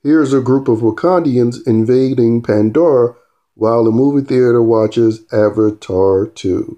Here's a group of Wakandians invading Pandora while the movie theater watches Avatar 2.